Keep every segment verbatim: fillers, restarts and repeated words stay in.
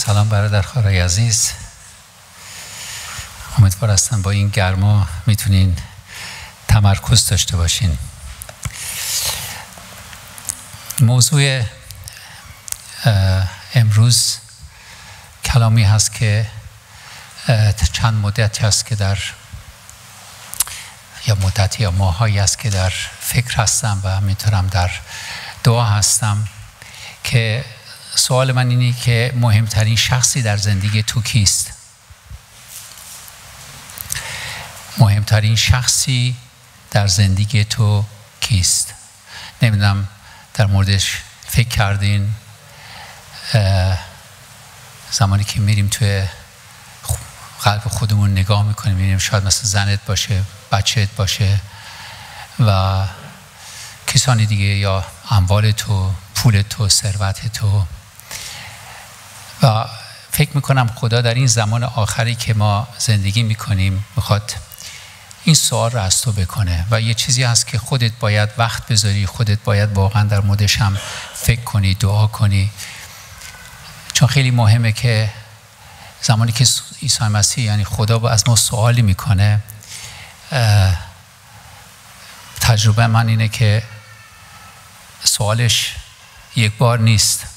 سلام برادر خارای عزیز. امیدوار هستم با این گرما میتونین تمرکز داشته باشین. موضوع امروز کلامی هست که چند مدتی هست که در یا مدتی یا ماهایی است که در فکر هستم و همینطورم در دعا هستم که سوال من اینه که مهمترین شخصی در زندگی تو کیست؟ مهمترین شخصی در زندگی تو کیست؟ نمیدونم در موردش فکر کردین؟ زمانی که میریم توی قلب خودمون نگاه میکنیم میبینیم شاید مثل زنت باشه، بچهت باشه و کسانی دیگه، یا اموال تو، پول تو، ثروت تو. و فکر میکنم خدا در این زمان آخری که ما زندگی میکنیم میخواد این سوال رو از تو بکنه و یه چیزی هست که خودت باید وقت بذاری، خودت باید واقعا در موردش هم فکر کنی، دعا کنی، چون خیلی مهمه که زمانی که عیسی مسیح یعنی خدا از ما سوالی میکنه، تجربه من اینه که سوالش یک بار نیست،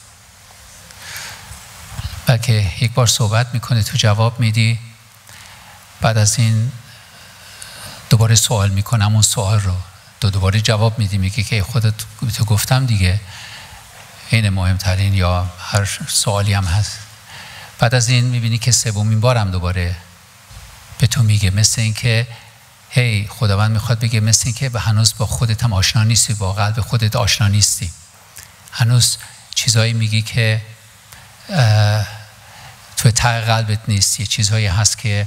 بلکه یک بار صحبت میکنه، تو جواب میدی، بعد از این دوباره سوال میکنه همون سوال رو، دو دوباره جواب میدی، میگه که خودت تو گفتم دیگه، این مهمترین، یا هر سوالی هم هست. بعد از این میبینی که سومین بارم دوباره به تو میگه، مثل این که هی خداوند میخواد بگه مثل این که هنوز با خودت هم آشنا نیستی، با قلب خودت آشنا نیستی، هنوز چیزایی میگی که تو ته قلبت نیست، یه چیزهایی هست که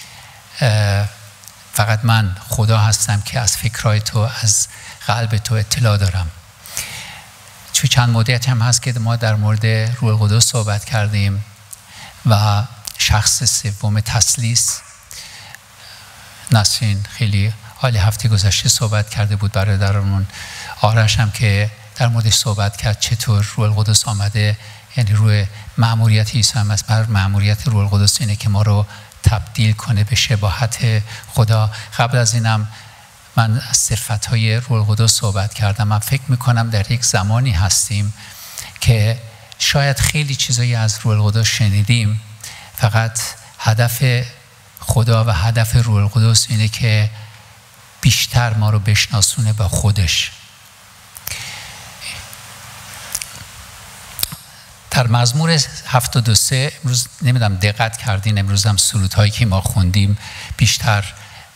فقط من خدا هستم که از فکرهای تو، از قلب تو اطلاع دارم. چون چند مدت هم هست که ما در مورد روح القدس صحبت کردیم و شخص سوم تثلیث. نسرین خیلی حالی هفته گذشته صحبت کرده بود، برادرمون آرش هم که در موردش صحبت کرد، چطور روح القدس آمده، یعنی روی مأموریت عیسی مسیح. مأموریت روح القدس اینه که ما رو تبدیل کنه به شباهت خدا. قبل از اینم من از صفتهای روح القدس صحبت کردم. من فکر میکنم در یک زمانی هستیم که شاید خیلی چیزایی از روح القدس شنیدیم، فقط هدف خدا و هدف روح القدس اینه که بیشتر ما رو بشناسونه با خودش. در مزمور هفتاد و سه امروز نمیدونم دقت کردین، امروز هم سرودهایی که ما خوندیم بیشتر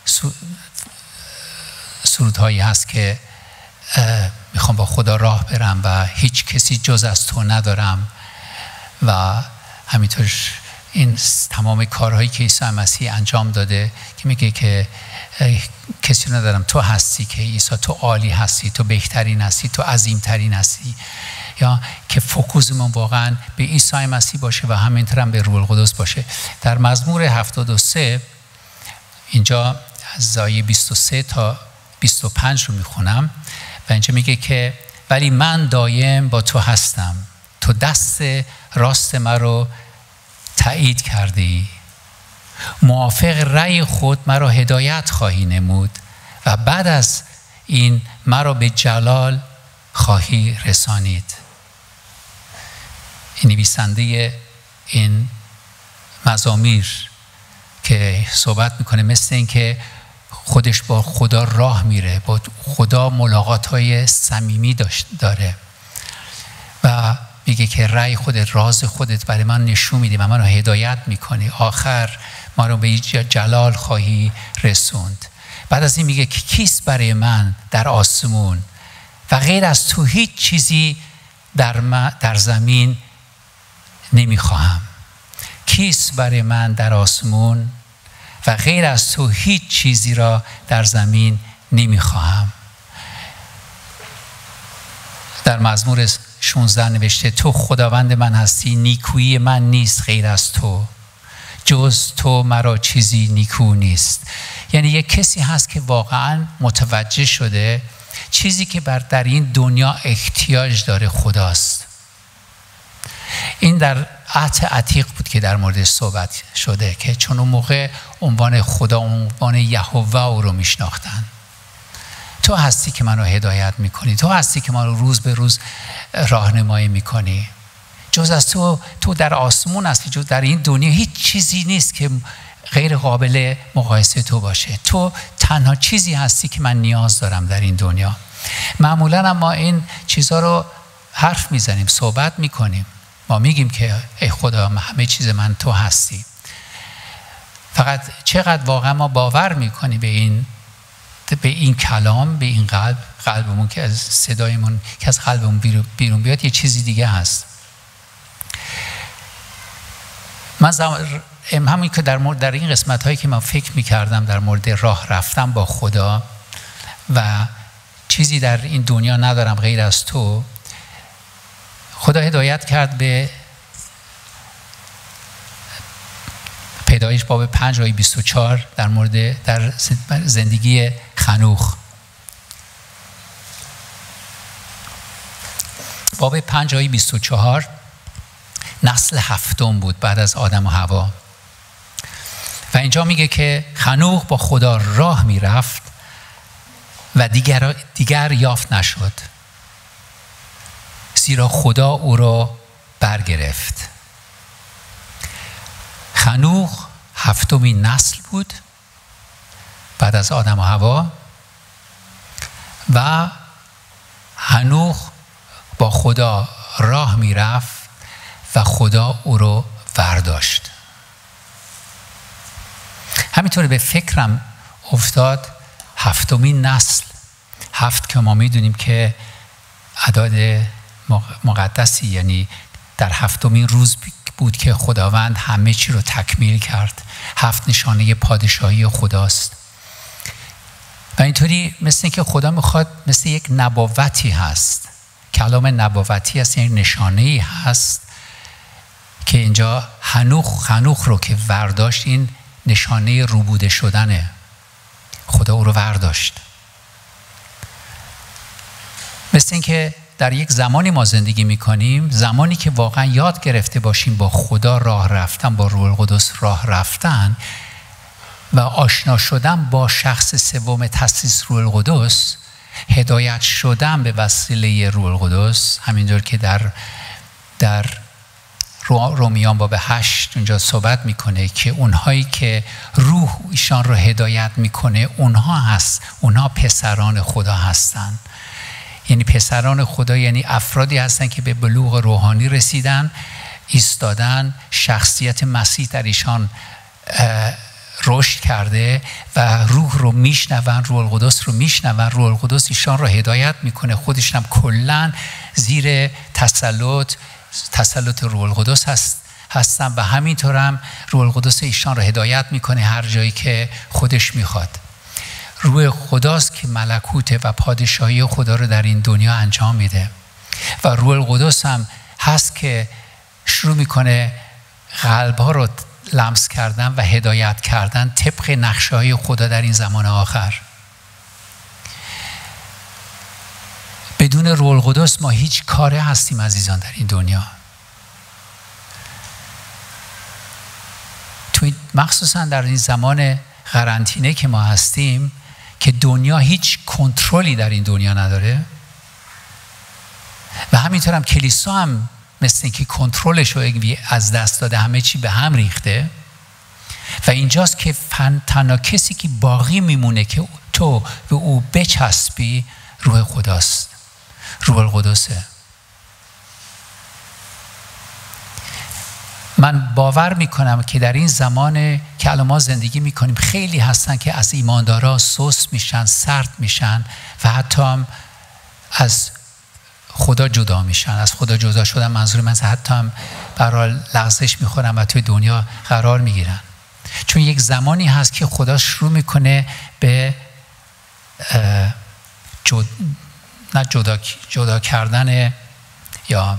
سرودهایی هست که میخوام با خدا راه برم و هیچ کسی جز از تو ندارم و همینطور این تمام کارهایی که عیسی مسیح انجام داده که میگه که کسی ندارم، تو هستی که عیسی، تو عالی هستی، تو بهترین هستی، تو عظیمترین هستی. یا که فوکوسمون واقعا به عیسی مسیح باشه و همینطور هم به روح القدس باشه. در مزمور هفتاد و سه اینجا از آیه بیست و سه تا بیست و پنج رو میخونم و اینجا میگه که ولی من دایم با تو هستم، تو دست راست من رو تایید کردی، موافق رأی خود مرا هدایت خواهی نمود و بعد از این مرا به جلال خواهی رسانید. این نویسنده این مزامیر که صحبت میکنه مثل این که خودش با خدا راه میره، با خدا ملاقات‌های صمیمی داره و میگه که رأی خودت، راز خودت برای من نشون میدی و منو هدایت میکنی، آخر ما رو به جلال خواهی رسوند. بعد از این میگه که کیست برای من در آسمون و غیر از تو هیچ چیزی در, در زمین نمیخواهم. کیست برای من در آسمون و غیر از تو هیچ چیزی را در زمین نمیخواهم. در مزمور شانزده نوشته تو خداوند من هستی، نیکویی من نیست غیر از تو، جز تو مرا چیزی نیکو نیست. یعنی یک کسی هست که واقعا متوجه شده چیزی که بر در این دنیا احتیاج داره خداست. این در عهد عتیق بود که در مورد صحبت شده که چون اون موقع عنوان خدا، عنوان یهوه او رو میشناختن. تو هستی که منو هدایت میکنی، تو هستی که منو روز به روز راهنمایی میکنی. جز از تو، تو در آسمون هستی، جز در این دنیا هیچ چیزی نیست که غیر قابل مقایسه تو باشه. تو تنها چیزی هستی که من نیاز دارم در این دنیا. معمولا ما این چیزها رو حرف میزنیم، صحبت میکنیم، ما میگیم که ای خدا همه چیز من تو هستی. فقط چقدر واقعا ما باور میکنیم به این به این کلام، به این قلب قلبمون که از صدایمون که از قلبمون بیرون بیاد یه چیزی دیگه هست. من زم... همین که در مورد در این قسمت هایی که من فکر میکردم در مورد راه رفتن با خدا و چیزی در این دنیا ندارم غیر از تو، خدا هدایت کرد به پیدایش باب پنج آیه بیست و چهار در مورد در زندگی خنوخ. باب پنج آیه بیست و چهار نسل هفتم بود بعد از آدم و حوا و اینجا میگه که خنوخ با خدا راه میرفت و دیگر دیگر یافت نشد، زیرا خدا او را برگرفت. خنوخ هفتمین نسل بود بعد از آدم و حوا و هنوخ با خدا راه میرفت و خدا او رو برداشت. همینطوری به فکرم افتاد هفتمین نسل، هفت که ما میدونیم که اعداد مقدسی، یعنی در هفتمین روز بود که خداوند همه چی رو تکمیل کرد. هفت نشانه پادشاهی خداست و اینطوری مثل که خدا میخواد، مثل یک نبوتی هست، کلام نبوتی هست، یک نشانه‌ای هست که اینجا هنوخ خنوخ رو که ورداشت، این نشانه روبوده شدنه. خدا او رو ورداشت. مثل این که در یک زمانی ما زندگی میکنیم، زمانی که واقعا یاد گرفته باشیم با خدا راه رفتن، با روح القدس راه رفتن و آشنا شدن با شخص سوم تسلیس روح القدس، هدایت شدن به وسیله روح القدس. همینطور که در در رومیان باب هشت اونجا صحبت میکنه که اونهایی که روح ایشان رو هدایت میکنه اونها هست، اونها پسران خدا هستن. یعنی پسران خدا یعنی افرادی هستن که به بلوغ روحانی رسیدن، ایستادن، شخصیت مسیح در ایشان رشد کرده و روح رو میشنون، روح القدس رو میشنون، روح القدس ایشان رو هدایت میکنه. خودشون هم کلن زیر تسلط تسلط روح القدس هست هستن و همینطور هم روح القدس ایشان رو هدایت میکنه هر جایی که خودش میخواد. روح خداست که ملکوت و پادشاهی خدا رو در این دنیا انجام میده و روح القدس هم هست که شروع میکنه قلب‌ها رو لمس کردن و هدایت کردن طبق نقشه‌های خدا در این زمان آخر. بدون روح القدس ما هیچ کاره هستیم عزیزان در این دنیا. تو مخصوصا در این زمان قرنطینه که ما هستیم که دنیا هیچ کنترلی در این دنیا نداره و همینطور هم کلیسا هم مثل اینکه کنترلش رو از دست داده، همه چی به هم ریخته و اینجاست که تنها کسی که باقی میمونه که تو به او بچسبی روح خداست، روح القدسه. من باور میکنم که در این زمان که الان ما زندگی میکنیم خیلی هستن که از ایماندارا سست میشن، سرد میشن و حتی هم از خدا جدا میشن. از خدا جدا شدن منظور من حتی هم برای لغزش میخورن و توی دنیا قرار میگیرن. چون یک زمانی هست که خدا شروع میکنه به جد... نه جدا... جدا کردن یا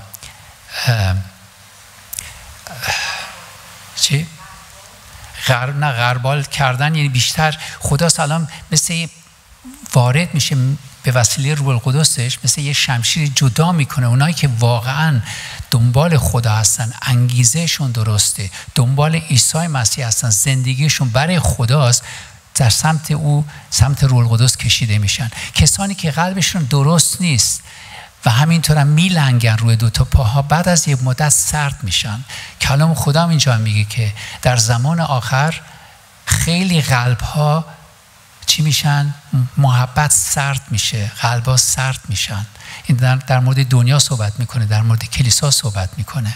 چی؟ غرب نه غربال کردن، یعنی بیشتر خدا سلام مثل وارد میشه به وسیله روح القدسش مثل یه شمشیر جدا میکنه اونایی که واقعا دنبال خدا هستن، انگیزهشون درسته، دنبال عیسی مسیح هستن، زندگیشون برای خداست، در سمت او، سمت روح القدس کشیده میشن. کسانی که قلبشون درست نیست و همینطور هم میلنگن روی دو تا پاها، بعد از یه مدت سرد میشن. کلام خدا هم اینجا میگه که در زمان آخر خیلی قلبها چی میشن؟ محبت سرد میشه، قلبها سرد میشن. این در, در مورد دنیا صحبت میکنه، در مورد کلیسا صحبت میکنه.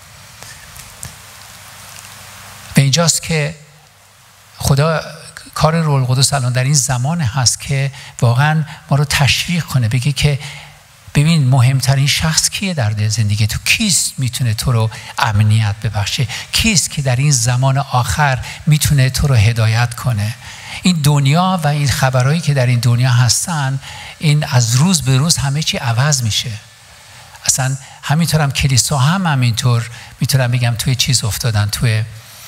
به اینجاست که خدا کار روح القدس الان در این زمان هست که واقعا ما رو تشویق کنه، بگه که ببین مهمترین شخص کیه در زندگی تو؟ کیست میتونه تو رو امنیت ببخشه؟ کیست که در این زمان آخر میتونه تو رو هدایت کنه؟ این دنیا و این خبرهایی که در این دنیا هستن، این از روز به روز همه چی عوض میشه. اصلا همینطور هم کلیسا هم همینطور میتونم بگم توی چیز افتادن، توی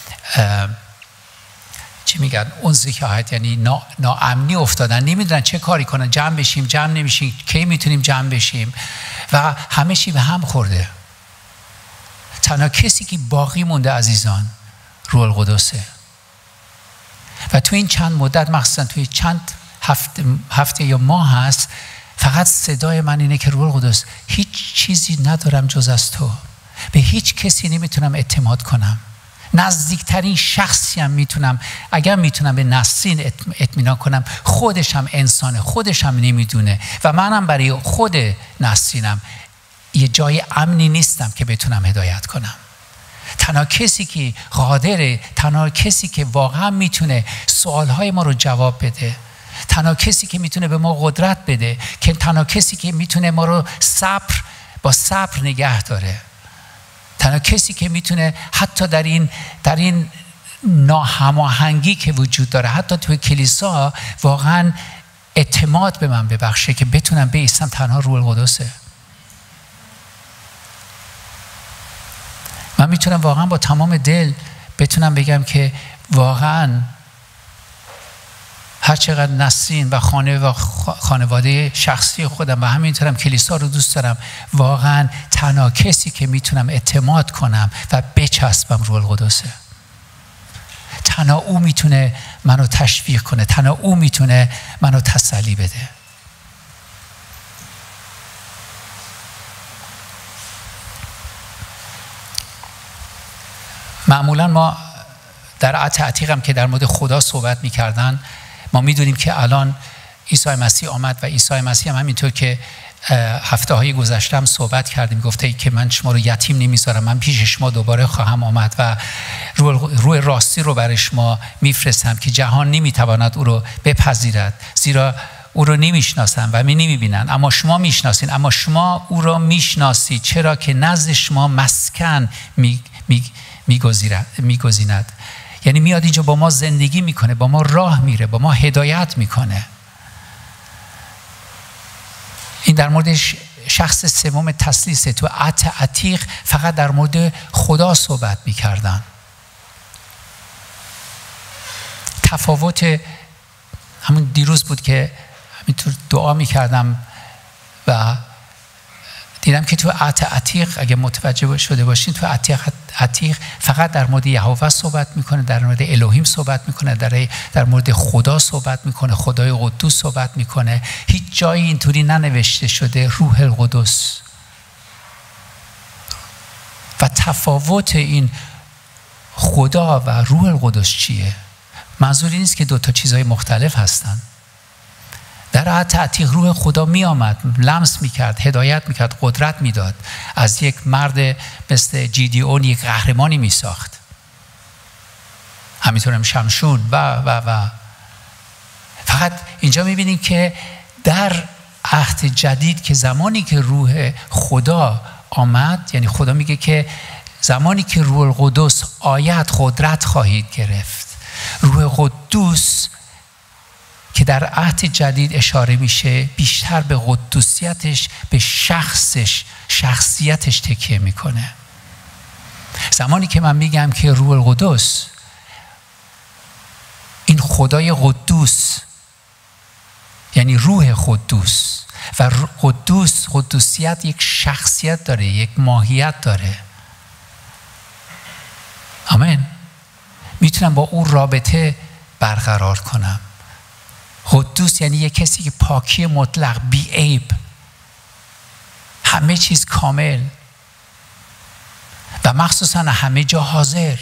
چی میگن اون ذکاهت، یعنی نا، ناامنی افتادن، نمیدونن چه کاری کنن، جمع بشیم جمع نمیشیم، کی میتونیم جمع بشیم و همه چی به هم خورده. تنها کسی که باقی مونده عزیزان روح القدسه. و تو این چند مدت، مخصوصا توی چند هفته, هفته یا ماه هست، فقط صدای من اینه که روح القدس هیچ چیزی ندارم جز از تو، به هیچ کسی نمیتونم اعتماد کنم، نزدیکترین شخصی هم میتونم، اگر میتونم به نسرین اطمینان کنم، خودش هم انسانه، خودش هم نمیدونه و منم برای خود نسرینم یه جای امنی نیستم که بتونم هدایت کنم. تنها کسی که قادره، تنها کسی که واقعا میتونه سوالهای ما رو جواب بده، تنها کسی که میتونه به ما قدرت بده، که تنها کسی که میتونه ما رو صبر با صبر نگه داره، تنها کسی که میتونه حتی در این در این ناهماهنگی که وجود داره، حتی توی کلیسا، واقعا اعتماد به من ببخشه که بتونم بایستم، تنها روح القدسه. من میتونم واقعا با تمام دل بتونم بگم که واقعا هر چقدر نسرین و خانه و خانواده شخصی خودم و همینطورم کلیسا رو دوست دارم، واقعا تنها کسی که میتونم اعتماد کنم و بچسبم روح القدسه. تنها او میتونه منو تشویق کنه، تنها او میتونه منو تسلی بده. معمولا ما در عهد عتیق هم که در مورد خدا صحبت میکردن، ما میدونیم که الان عیسی مسیح آمد و عیسی مسیح هم همینطور که هفته های گذشته هم صحبت کردیم، گفته که من شما رو یتیم نمیذارم، من پیش شما دوباره خواهم آمد و روی راستی رو برای شما میفرستم که جهان نمیتواند او رو بپذیرد، زیرا او رو نمیشناسن و می نمیبینن، اما شما میشناسین، اما شما او رو میشناسید، چرا که نزد شما مسکن می, می میگزیند. یعنی میاد اینجا با ما زندگی میکنه، با ما راه میره، با ما هدایت میکنه. این در مورد شخص سوم تثلیث. تو عهد عتیق فقط در مورد خدا صحبت میکردن. تفاوت همون دیروز بود که همینطور دعا میکردم و دیدم که تو عهد عتیق، اگه متوجه شده باشین، تو عهد عتیق فقط در مورد یهوه صحبت میکنه، در مورد الوهیم صحبت میکنه، در در مورد خدا صحبت میکنه، خدای قدوس صحبت میکنه. هیچ جایی اینطوری ننوشته شده روح القدس. و تفاوت این خدا و روح القدس چیه؟ منظوری نیست که دو تا چیزهای مختلف هستن. در عهد عتیق روح خدا می آمد، لمس می کرد، هدایت می کرد، قدرت می داد، از یک مرد مثل جیدیون یک قهرمانی می ساخت، همینطور هم شمشون و و و فقط اینجا می بینیم که در عهد جدید که زمانی که روح خدا آمد، یعنی خدا میگه که زمانی که روح القدس آید قدرت خواهید گرفت. روح قدوس که در عهد جدید اشاره میشه، بیشتر به قدوسیتش، به شخصش، شخصیتش تکیه میکنه. زمانی که من میگم که روح القدس، این خدای قدوس، یعنی روح قدوس. و قدوس، قدوسیت یک شخصیت داره، یک ماهیت داره. آمین. میتونم با اون رابطه برقرار کنم. قدوس یعنی یک کسی که پاکی مطلق، بی عیب، همه چیز کامل و مخصوصا همه جا حاضر.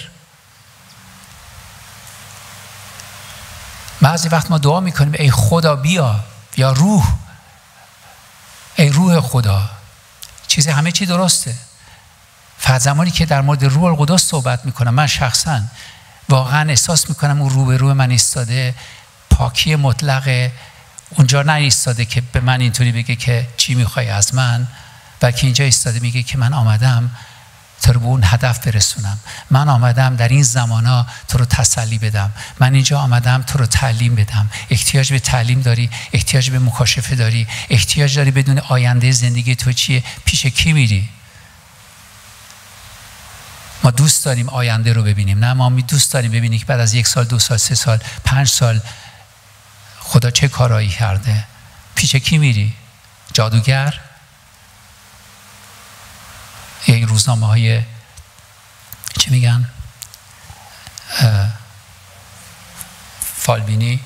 بعضی وقت ما دعا میکنیم ای خدا بیا، یا روح، ای روح خدا. چیز همه چی درسته. فقط زمانی که در مورد روح القدس صحبت میکنم، من شخصا واقعا احساس میکنم اون رو به روح من ایستاده، پاکی مطلقه. اونجا نه ایستاده که به من اینطوری بگه که چی میخوای از من، بلکه اینجا ایستاده میگه که من آمدم تو رو به اون هدف برسونم. من آمدم در این زمانا تو رو تسلی بدم. من اینجا آمدم تو رو تعلیم بدم. احتیاج به تعلیم داری، احتیاج به مکاشفه داری، احتیاج داری بدون آینده زندگی تو چیه، پیش کی میری؟ ما دوست داریم آینده رو ببینیم، نه ما می دوست داریم ببینیم که بعد از یک سال، دو سال، سه سال، پنج سال خدا چه کارایی کرده. پیش کی میری؟ جادوگر؟ یا این روزنامه های چی میگن؟ فالبینی؟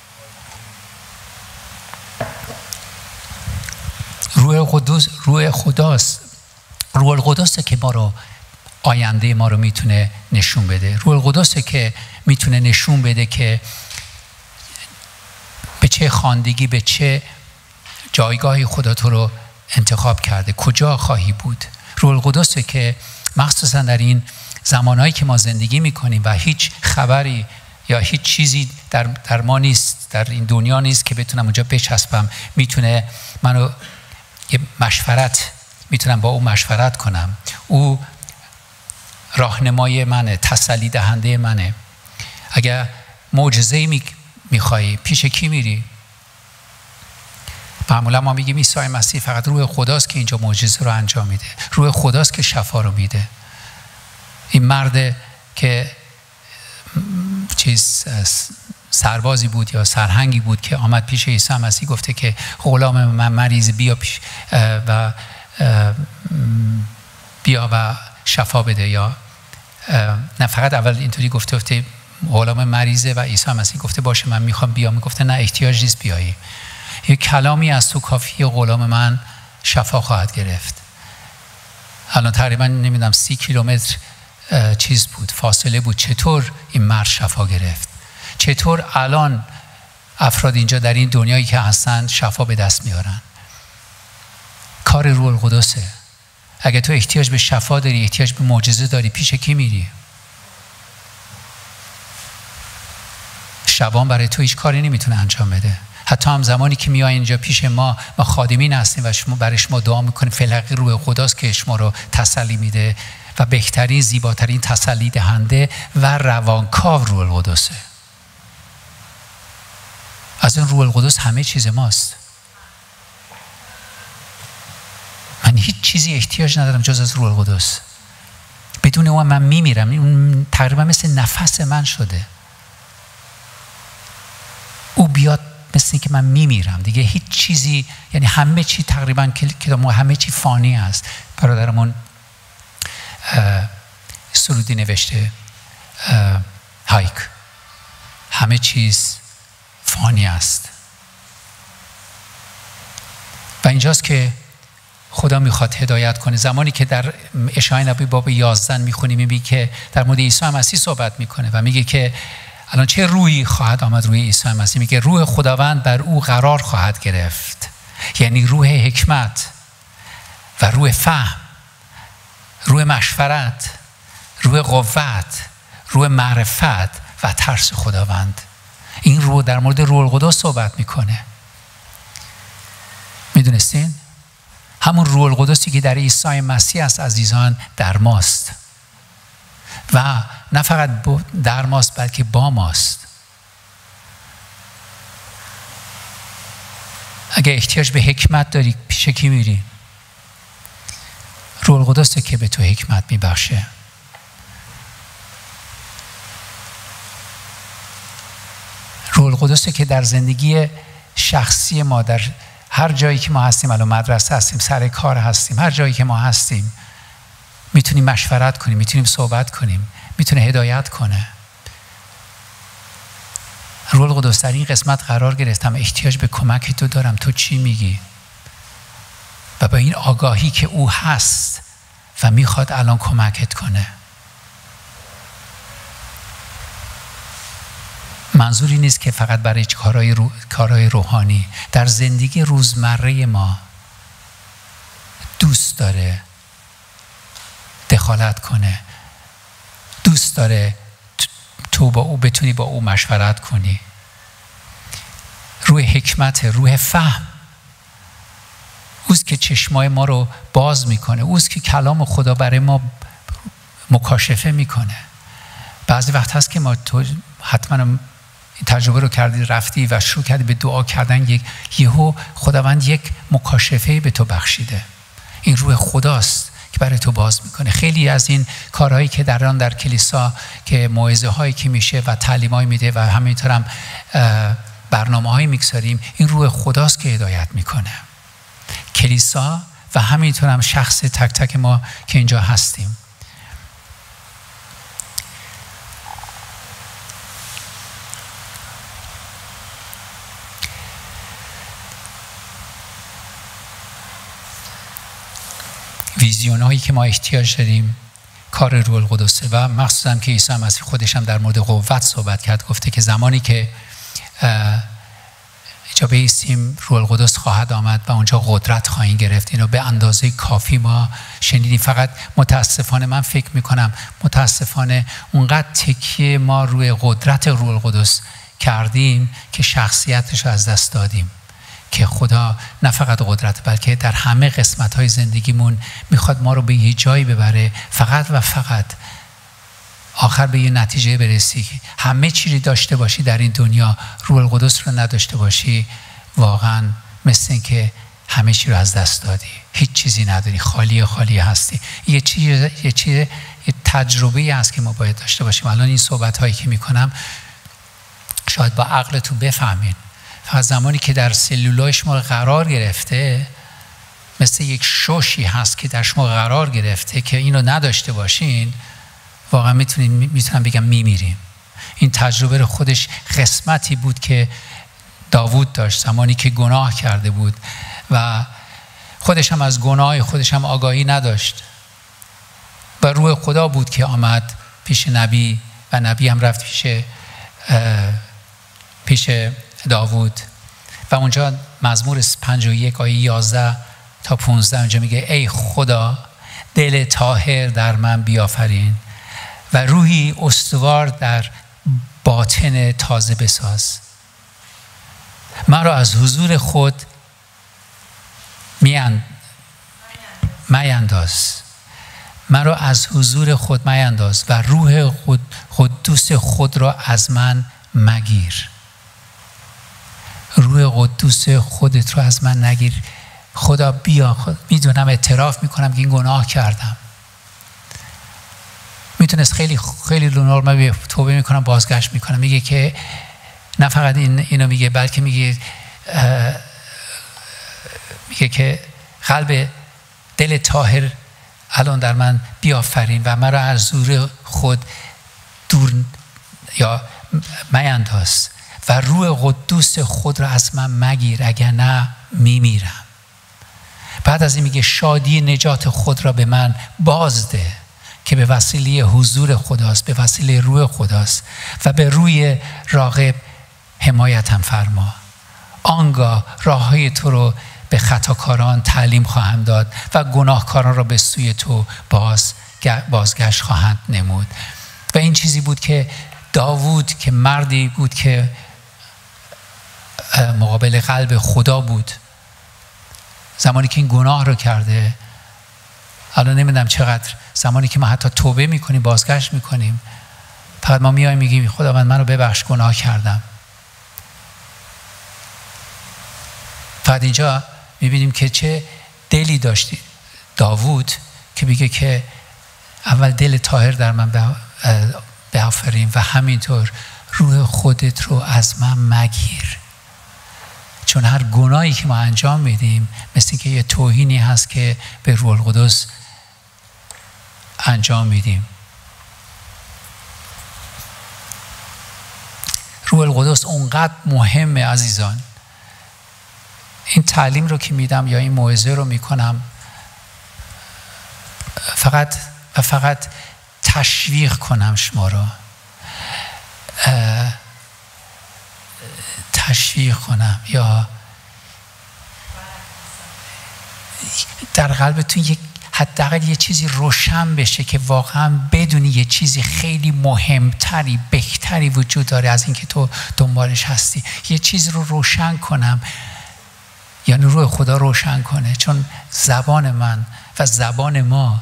روح قدوس، روح خداست. روح القدسه که ما رو، آینده ما رو میتونه نشون بده. روح القدسه که میتونه نشون بده که به چه خواندگی، به چه جایگاهی خدا تو رو انتخاب کرده، کجا خواهی بود. روح القدسه که مخصوصا در این زمانهایی که ما زندگی میکنیم و هیچ خبری یا هیچ چیزی در, در ما نیست، در این دنیا نیست که بتونم اونجا بچسبم، میتونه منو یه مشورت، میتونم با او مشورت کنم. او راهنمای منه، تسلی دهنده منه. اگر معجزه‌ای می میخوایی پیش کی میری؟ معمولا ما میگیم عیسی مسیح فقط روح خداست که اینجا معجزه رو انجام میده، روح خداست که شفا رو میده. این مرد که چیز سربازی بود یا سرهنگی بود که آمد پیش عیسی مسیح، گفته که غلام من مریض، بیا پیش و بیا و شفا بده. یا نه، فقط اول اینطوری گفته گفته غلام مریضه و عیسی مسیح گفته باشه من میخوام بیام. گفته نه، احتیاج نیست بیایی، یک کلامی از تو کافیه، غلام من شفا خواهد گرفت. الان تقریبا نمیدونم سی کیلومتر چیز بود، فاصله بود. چطور این مرد شفا گرفت؟ چطور الان افراد اینجا در این دنیایی که هستن شفا به دست میارن؟ کار روح القدسه. اگه تو احتیاج به شفا داری، احتیاج به معجزه داری، پیش کی میری؟ شبان برای تو هیچ کاری نمیتونه انجام بده. حتی هم زمانی که میای اینجا پیش ما، ما خادمین هستیم و شما برای شما دعا میکنیم، فلقی روح خداست که شما رو تسلی میده و بهترین، زیباترین تسلی دهنده و روانکاو روح القدسه. از این روح القدس همه چیز ماست. من هیچ چیزی احتیاج ندارم جز از روح القدس. بدون اون من میمیرم. اون تقریبا مثل نفس من شده. او بیاد مثل این که من میمیرم دیگه. هیچ چیزی، یعنی همه چی تقریبا که همه چی فانی است. برادرمون سرودی نوشته، هایک، همه چیز فانی است. و اینجاست که خدا میخواد هدایت کنه. زمانی که در اشعیا نبی باب یازده میخونیم، میبینی که در مورد عیسی مسیح صحبت میکنه و میگه که الان چه روحی خواهد آمد روی عیسی مسیح. میگه روح خداوند بر او قرار خواهد گرفت، یعنی روح حکمت و روح فهم، روح مشورت، روح قوت، روح معرفت و ترس خداوند. این روح در مورد روح القدس صحبت میکنه. میدونستین؟ همون روح القدسی که در عیسی مسیح است عزیزان در ماست، و نه فقط در ماست بلکه با ماست. اگه احتیاج به حکمت داری پیش کی میری؟ روح القدسه که به تو حکمت میبخشه. روح القدسه که در زندگی شخصی ما در هر جایی که ما هستیم، الان مدرسه هستیم، سر کار هستیم، هر جایی که ما هستیم میتونیم مشورت کنیم، میتونیم صحبت کنیم، میتونه هدایت کنه. روح القدس در این قسمت قرار گرفتم، احتیاج به کمک تو دارم، تو چی میگی؟ و با این آگاهی که او هست و میخواد الان کمکت کنه. منظوری نیست که فقط برای کارهای, رو... کارهای روحانی، در زندگی روزمره ما دوست داره دخالت کنه، دوست داره تو با او بتونی با او مشورت کنی. روح حکمت، روح فهم، اوست که چشمای ما رو باز میکنه، اوست که کلام خدا برای ما مکاشفه میکنه. بعضی وقت هست که ما تو حتما تجربه رو کردی، رفتی و شروع کردی به دعا کردن، یک یهو خداوند یک مکاشفه به تو بخشیده. این روح خداست که برای تو باز میکنه. خیلی از این کارهایی که در آن در کلیسا که موعظه هایی که میشه و تعلیمایی میده و همینطور هم برنامه هایی میگذاریم، این روح خداست که هدایت میکنه. کلیسا و همینطور هم شخص تک تک ما که اینجا هستیم. ویزیون هایی که ما احتیاج داریم کار روح القدسه و مخصوصا که عیسی مسیح خودش هم در مورد قوت صحبت کرد، گفته که زمانی که اینجا بیستیم روح القدس خواهد آمد و اونجا قدرت خواهیم گرفت. اینو به اندازه کافی ما شنیدیم. فقط متاسفانه من فکر میکنم متاسفانه اونقدر تکیه ما روی قدرت روح القدس کردیم که شخصیتش رو از دست دادیم. که خدا نه فقط قدرت بلکه در همه قسمت‌های زندگیمون میخواد ما رو به یه جایی ببره، فقط و فقط آخر به یه نتیجه برسی. همه چیزی داشته باشی در این دنیا، روح القدس رو نداشته باشی، واقعا مثل این که همه چی رو از دست دادی، هیچ چیزی نداری، خالی خالی هستی. یه چیز یه چیز یه تجربه هست که ما باید داشته باشیم. الان این صحبت‌هایی که میکنم شاید با عقلتون بفهمین، فقط زمانی که در سلولای شما قرار گرفته، مثل یک شوشی هست که در شما قرار گرفته که اینو نداشته باشین، واقعا میتونین میتونم بگم میمیریم. این تجربه رو خودش قسمتی بود که داوود داشت زمانی که گناه کرده بود و خودش هم از گناه خودش هم آگاهی نداشت و روح خدا بود که آمد پیش نبی و نبی هم رفت پیش پیش داوود و اونجا مزمور پنجاه و یک آیه یازده تا پانزده اونجا میگه ای خدا دل طاهر در من بیافرین و روحی استوار در باطن تازه بساز. مرا از حضور خود میان میانداز مرا از حضور خود میانداز و روح خود قدوس خود را از من مگیر. روح قدوس خودت رو از من نگیر. خدا بیا، میدونم اعتراف میکنم که این گناه کردم. میتونست خیلی خیلی نرمال توبه میکنم، بازگشت میکنم. میگه که نه فقط این اینو میگه بلکه میگه میگه که قلب دل طاهر الان در من بیافرین و مرا از زور خود دور یا میانداز و روح قدوس خود را از من مگیر، اگر نه میمیرم. بعد از این میگه شادی نجات خود را به من بازده که به وسیله حضور خداست، به وسیله روح خداست و به روی راغب حمایتم فرما. آنگاه راههای تو رو به خطاکاران تعلیم خواهم داد و گناهکاران را به سوی تو باز بازگشت خواهند نمود. و این چیزی بود که داوود که مردی بود که مقابل قلب خدا بود، زمانی که این گناه رو کرده، الان نمیدونم چقدر زمانی که ما حتی توبه میکنیم، بازگشت میکنیم، فقط ما میایم میگیم خداوند منو ببخش، گناه کردم. فقط اینجا میبینیم که چه دلی داشتی داوود که میگه که اول دل طاهر در من بیافرین و همینطور روح خودت رو از من مگیر. چون هر گناهی که ما انجام میدیم مثل اینکه یه توهینی هست که به روح القدس انجام میدیم. روح القدس اونقدر مهمه عزیزان. این تعلیم رو که میدم یا این موعظه رو میکنم فقط و فقط تشویق کنم شما رو، تشویق کنم یا در قلبتون یک حداقل یه چیزی روشن بشه که واقعا بدونی یه چیزی خیلی مهمتری بهتری وجود داره از اینکه تو دنبالش هستی. یه چیزی رو روشن کنم، یعنی روح خدا روشن کنه، چون زبان من و زبان ما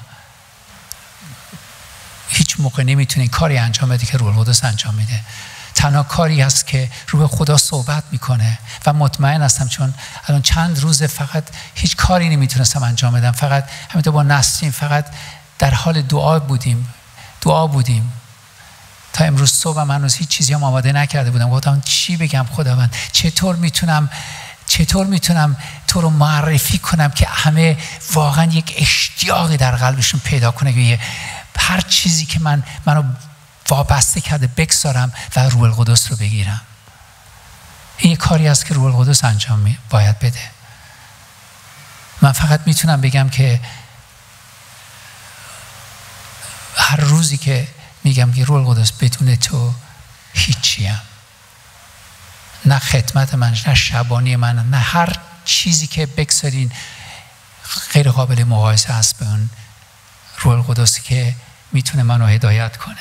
هیچ موقع نمیتونه کاری انجام بده که روح القدس انجام میده. تنها کاری هست که روح خدا صحبت میکنه و مطمئن هستم چون الان چند روز فقط هیچ کاری نمیتونستم انجام بدم، فقط همینطور با نسرین فقط در حال دعا بودیم دعا بودیم تا امروز صبح. من هنوز هیچ چیزی هم آماده نکرده بودم، گفتم چی بگم خداوند، چطور میتونم چطور میتونم تو رو معرفی کنم که همه واقعا یک اشتیاقی در قلبشون پیدا کنه که هر چیزی که من منو وابسته کرده بکسارم و روح القدس رو بگیرم. این یه کاری است که روح القدس انجام می باید بده. من فقط میتونم بگم که هر روزی که میگم که روح القدس بدون تو هیچیم، نه خدمت من، نه شبانی من، نه هر چیزی که بکسارین غیر قابل مقایسه است به اون روح القدس که میتونه منو هدایت کنه.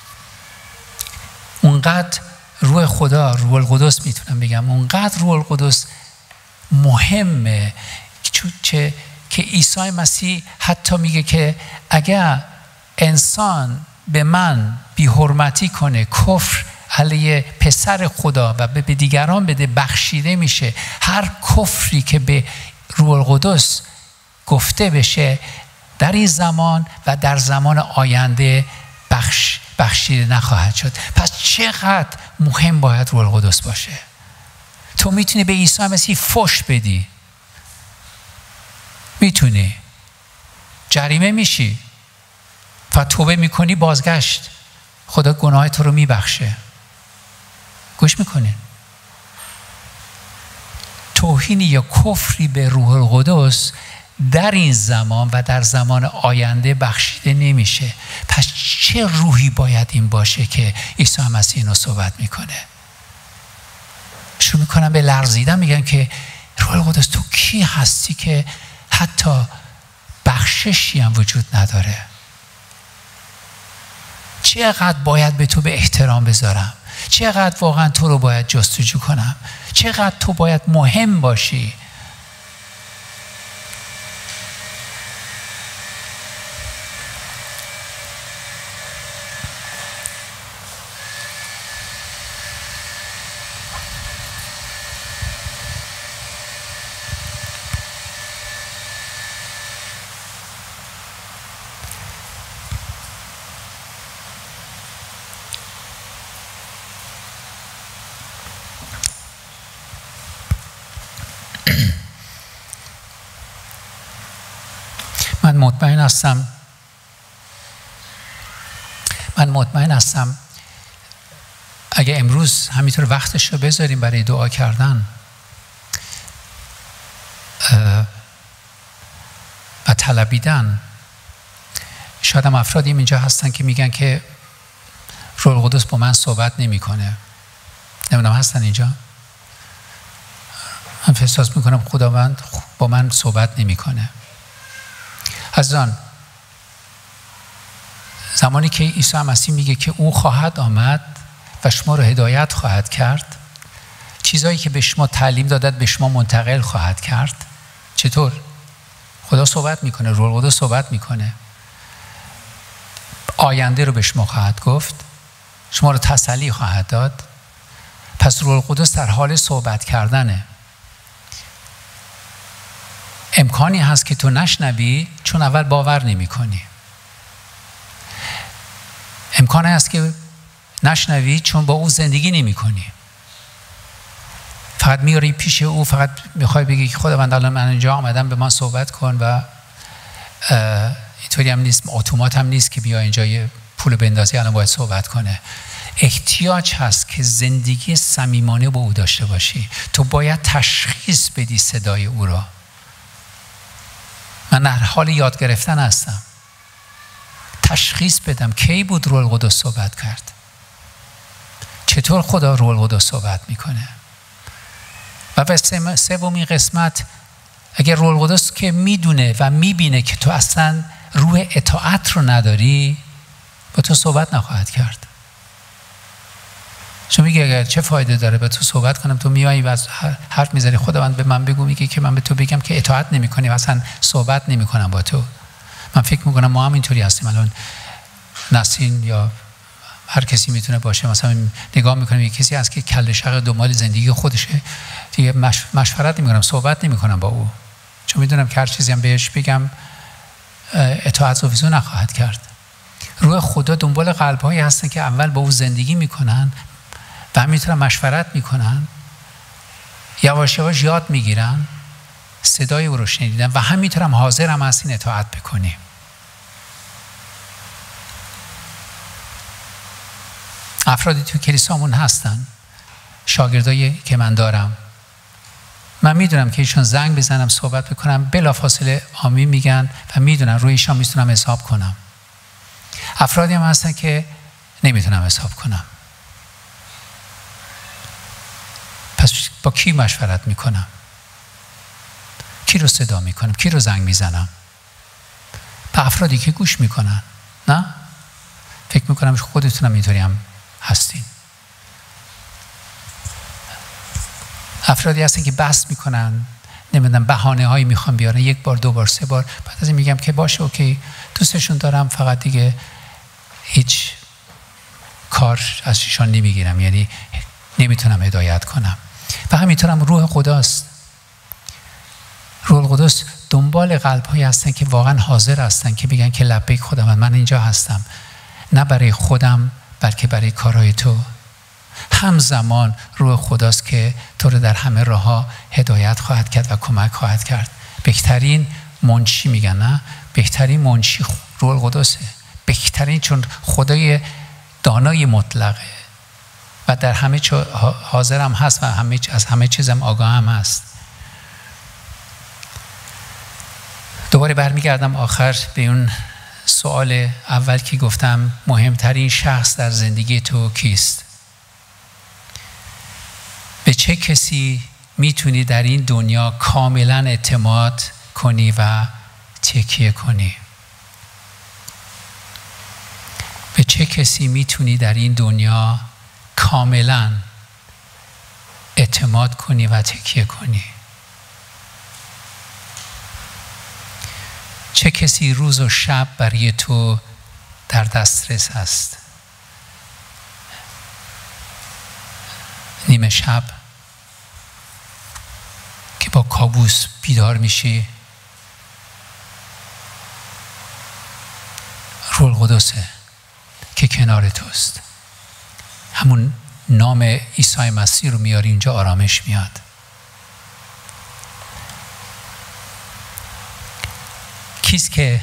اونقدر روح خدا، روح القدس میتونم بگم اونقدر روح القدس مهمه که که عیسی مسیح حتی میگه که اگر انسان به من بی حرمتی کنه، کفر علیه پسر خدا و به دیگران بده، بخشیده میشه. هر کفری که به روح القدس گفته بشه در این زمان و در زمان آینده بخش بخشیده نخواهد شد. پس چقدر مهم باید روح القدس باشه. تو میتونی به عیسی مسیح فحش بدی، میتونی جریمه میشی و توبه میکنی، بازگشت خدا گناه تو رو میبخشه. گوش میکنین؟ توهینی یا کفری به روح القدس در این زمان و در زمان آینده بخشیده نمیشه. پس چه روحی باید این باشه که عیسی مسیح اینو صحبت میکنه؟ شروع میکنم به لرزیدن، میگن که روح القدس تو کی هستی که حتی بخششی هم وجود نداره؟ چقدر باید به تو به احترام بذارم؟ چقدر واقعا تو رو باید جستجو کنم؟ چقدر تو باید مهم باشی؟ من مطمئن هستم من مطمئن هستم اگه امروز همینطور وقتش رو بذاریم برای دعا کردن و طلبیدن، شاید هم افرادی اینجا هستن که میگن که روح القدس با من صحبت نمیکنه. نمیدونم هستن اینجا؟ من احساس میکنم خداوند با من صحبت نمیکنه. عزیزان، زمانی که عیسی مسیح میگه که او خواهد آمد و شما رو هدایت خواهد کرد، چیزایی که به شما تعلیم دادد به شما منتقل خواهد کرد. چطور؟ خدا صحبت میکنه، روح القدس صحبت میکنه، آینده رو به شما خواهد گفت، شما رو تسلی خواهد داد. پس روح القدس در حال صحبت کردنه. امکانی هست که تو نشنوی چون اول باور نمی کنی. امکانی هست که نشنوی چون با او زندگی نمی کنی. فقط میاری پیش او، فقط میخوای بگی خداوند الان من اینجا آمدم به من صحبت کن و اینطوری هم نیست، اتومات هم نیست که بیا اینجا یه پول بندازی الان باید صحبت کنه. احتیاج هست که زندگی صمیمانه با او داشته باشی. تو باید تشخیص بدی صدای او را. من در حال یاد گرفتن هستم، تشخیص بدم کی بود روح القدس صحبت کرد، چطور خدا روح القدس صحبت میکنه. و به سومین قسمت، اگر روح القدس که میدونه و میبینه که تو اصلا روح اطاعت رو نداری، با تو صحبت نخواهد کرد. چون میگه اگر چه فایده داره به تو صحبت کنم، تو میایی و حرف میزنی خداوند به من بگو، میگه که من به تو بگم که اطاعت نمیکنی، اصلا صحبت نمیکنم با تو. من فکر میکنم ما هم اینطوری هستیم. الان نسرین یا هر کسی میتونه باشه، مثلا نگاه میکنم یه کسی هست که کله شق دنبال زندگی خودشه، دیگه مش... مشورت نمیکنم، صحبت نمیکنم با او، چون میدونم که هر چیزی هم بهش بگم اطاعت و ویزو نخواهد کرد. روح خدا دنبال قلب‌هایی هستن که اول با او زندگی میکنن و هم میتونن مشورت میکنن، یواش یواش یاد میگیرن صدای او رو شنیدن و هم میتونن حاضر هم هستین اطاعت بکنی. افرادی تو کلیسامون هستن، شاگردایی که من دارم، من میدونم که ایشون زنگ بزنم صحبت بکنم بلافاصله آمین میگن و میدونم روی ایشان میتونم حساب کنم. افرادی هم هستن که نمیتونم حساب کنم. پس با کی مشورت میکنم؟ کی رو صدا میکنم؟ کی رو زنگ میزنم؟ به افرادی که گوش میکنن. نه؟ فکر میکنم خودتونم اینطوری هم هستین. افرادی هستن که بحث میکنن، نمیدونم بهانه هایی میخوام بیارن، یک بار دو بار سه بار، بعد از این میگم که باشه اوکی دوستشون دارم، فقط دیگه هیچ کار از ایشان نمیگیرم، یعنی نمیتونم هدایت کنم. و همینطورم روح خداست. روح القدس دنبال قلب هایی هستن که واقعا حاضر هستن که بگن که لبیک خداوند من اینجا هستم، نه برای خودم بلکه برای کارهای تو. همزمان روح خداست که تو رو در همه راه ها هدایت خواهد کرد و کمک خواهد کرد. بهترین منشی میگن، نه؟ بهترین منشی روح القدسه. بهترین، چون خدای دانای مطلقه و در همه چیز حاضر هم هست و همه از همه چیز هم آگاه هم هست. دوباره برمیگردم آخر به اون سوال اول که گفتم مهمترین شخص در زندگی تو کیست؟ به چه کسی میتونی در این دنیا کاملا اعتماد کنی و تکیه کنی؟ به چه کسی میتونی در این دنیا کاملا اعتماد کنی و تکیه کنی؟ چه کسی روز و شب برای تو در دسترس است؟ نیمه شب که با کابوس بیدار میشی، روح القدسه که کنار توست. همون نام عیسی مسیح رو میاری اینجا، آرامش میاد. کیست که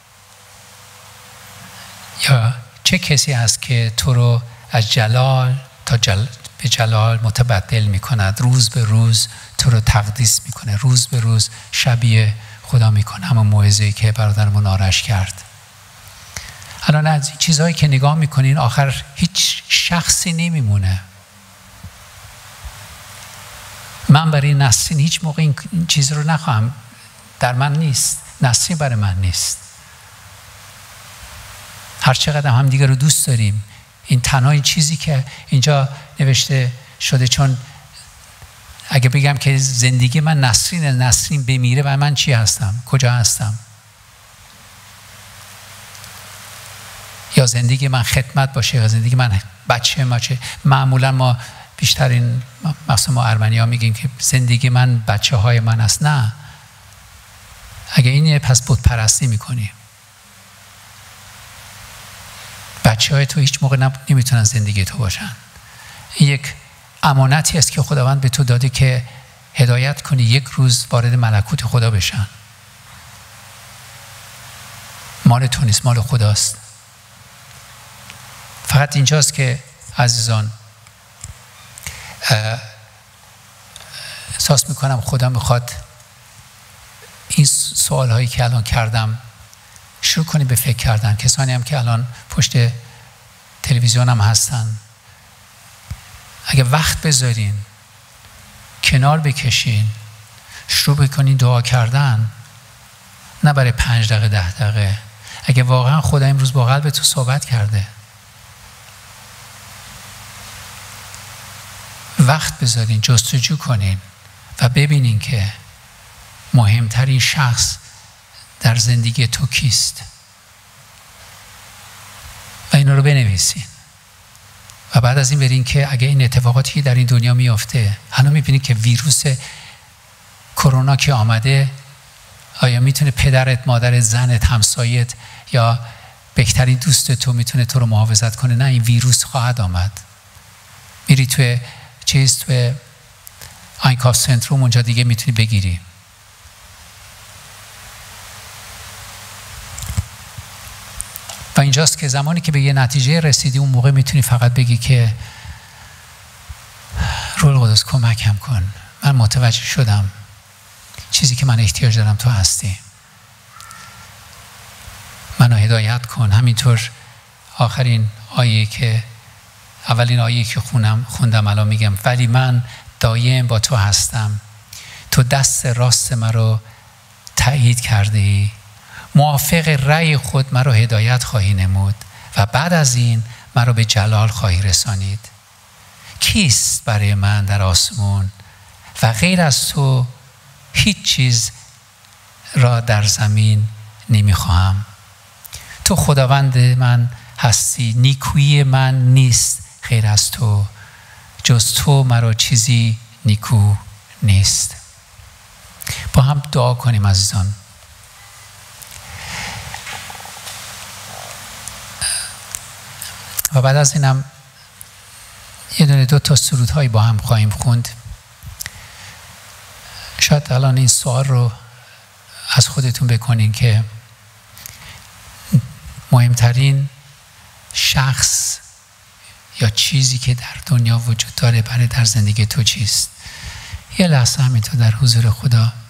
یا چه کسی هست که تو رو از جلال تا جل به جلال متبدل میکند، روز به روز تو رو تقدیس میکنه، روز به روز شبیه خدا میکنه؟ همون موعظه‌ای که برادرمون آرش کرد. الان از چیزهایی که نگاه میکنین آخر هیچ شخصی نمیمونه. من برای نسرین هیچ موقع این چیز رو نخواهم، در من نیست. نسرین برای من نیست. هر چقدر هم دیگه رو دوست داریم، این تنها این چیزی که اینجا نوشته شده، چون اگه بگم که زندگی من نسرین نسرین بمیره و من چی هستم؟ کجا هستم؟ یا زندگی من خدمت باشه یا زندگی من بچه باشه. معمولا ما بیشتر این مثلا ما ارمنی ها میگیم که زندگی من بچه های من است. نه، اگه اینه پس بت پرستی میکنی. بچه های تو هیچ موقع نمیتونن زندگی تو باشن. این یک امانتی است که خداوند به تو داده که هدایت کنی یک روز وارد ملکوت خدا بشن. مال تو نیست، مال خداست. فقط اینجاست که عزیزان احساس میکنم خدا میخواد این سوال هایی که الان کردم شروع کنی به فکر کردن. کسانی هم که الان پشت تلویزیون هم هستن، اگه وقت بذارین کنار بکشین شروع بکنین دعا کردن، نه برای پنج دقیقه ده دقیقه، اگه واقعا خدا امروز با قلب تو صحبت کرده، وقت بذارین جستجو کنین و ببینین که مهمترین شخص در زندگی تو کیست و اینا رو بنویسین و بعد از این برین که اگه این اتفاقاتی در این دنیا میافته، الان میبینید که ویروس کرونا که آمده، آیا میتونه پدرت، مادرت، زنت، همسایت یا بهترین دوست تو میتونه تو رو محافظت کنه؟ نه، این ویروس خواهد آمد. میری توی چیز توی آینکاف سنتروم، اونجا دیگه میتونی بگیری. و اینجاست که زمانی که به یه نتیجه رسیدی، اون موقع میتونی فقط بگی که روح القدس کمکم کن، من متوجه شدم چیزی که من احتیاج دارم تو هستی، منو هدایت کن. همینطور آخرین آیه که اولین آیه که خونم خوندم الان میگم، ولی من دایم با تو هستم، تو دست راست مرا تأیید کرده ای، موافق رأی خود مرا هدایت خواهی نمود و بعد از این مرا به جلال خواهی رسانید. کیست برای من در آسمون و غیر از تو هیچ چیز را در زمین نمیخواهم. تو خداوند من هستی، نیکویی من نیست غیر از تو، جز تو مرا چیزی نیکو نیست. با هم دعا کنیم عزیزان. و بعد از اینم یه دونه دو تا سرودهایی با هم خواهیم خوند. شاید الان این سوال رو از خودتون بکنین که مهمترین شخص یا چیزی که در دنیا وجود داره برای در زندگی تو چیست؟ یه لحظه همینطور در حضور خدا